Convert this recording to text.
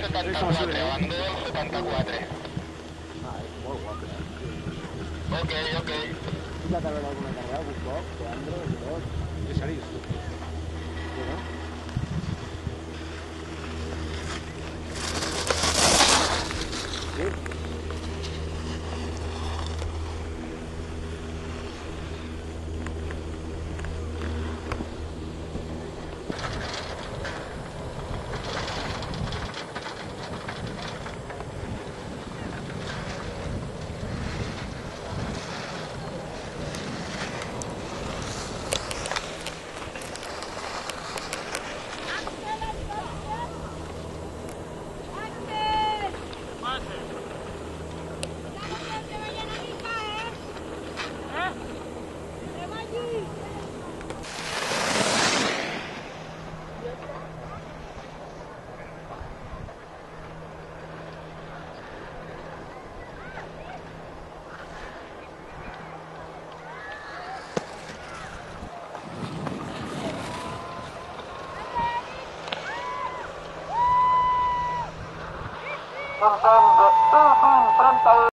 74, Bandol 74. Ah, és molt guapo. Ok. Fica't a veure alguna carrera, algun cop, Leandro, i tot. És seriós, tu. Sí, no? Sí? Tentang 1:30